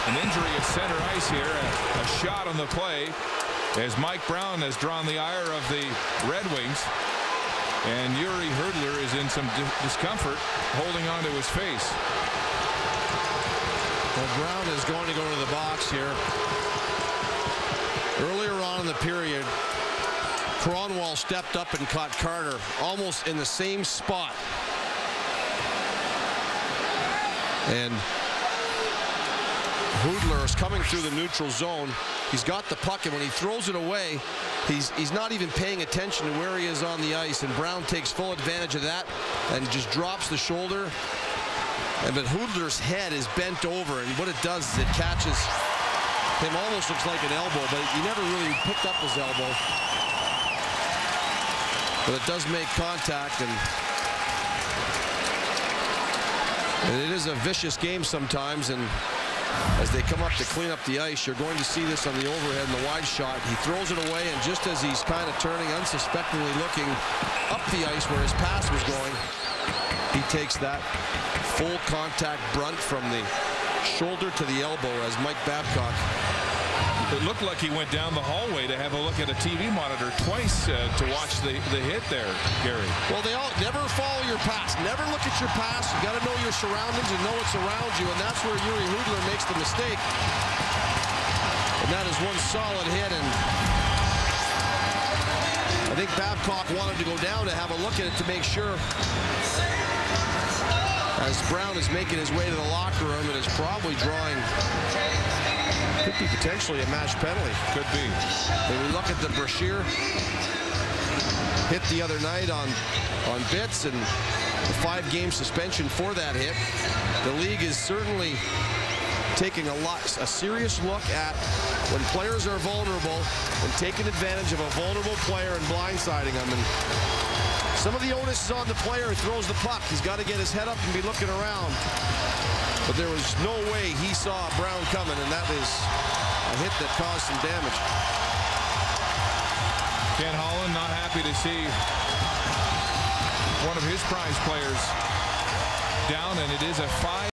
An injury at center ice here. A shot on the play as Mike Brown has drawn the ire of the Red Wings. And Jiri Hudler is in some discomfort holding on to his face. Well, Brown is going to go to the box here. Earlier on in the period, Kronwall stepped up and caught Carter almost in the same spot. And Hudler is coming through the neutral zone. He's got the puck, and when he throws it away, he's not even paying attention to where he is on the ice, and Brown takes full advantage of that and just drops the shoulder. But Hudler's head is bent over, and what it does is it catches him. Almost looks like an elbow, but he never really picked up his elbow. But it does make contact, and it is a vicious game sometimes. And as they come up to clean up the ice, you're going to see this on the overhead and the wide shot. He throws it away, and just as he's kind of turning, unsuspectingly looking up the ice where his pass was going, he takes that full contact brunt from the shoulder to the elbow as Mike Babcock. It looked like he went down the hallway to have a look at a TV monitor twice to watch the hit there, Gary. Well, they all never follow your pass. Never look at your pass. You got to know your surroundings and know what's around you, and that's where Jiri Hudler makes the mistake. And that is one solid hit, and I think Babcock wanted to go down to have a look at it to make sure. As Brown is making his way to the locker room and is probably drawing, could be potentially a match penalty. Could be. When we look at the Brashear hit the other night on Bitts and a 5-game suspension for that hit, the league is certainly taking a serious look at when players are vulnerable and taking advantage of a vulnerable player and blindsiding them. And some of the onus is on the player who throws the puck. He's got to get his head up and be looking around. But there was no way he saw Brown coming, and that is a hit that caused some damage. Ken Holland not happy to see one of his prize players down, and it is a 5